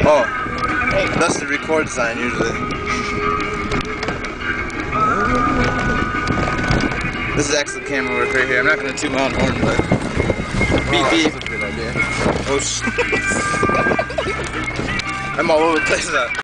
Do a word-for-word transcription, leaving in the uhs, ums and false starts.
Oh, that's the record sign usually. This is excellent camera work right here. I'm not gonna toot my own horn, but beep beep. That's a good idea. Oh, sh I'm all over the place. Now.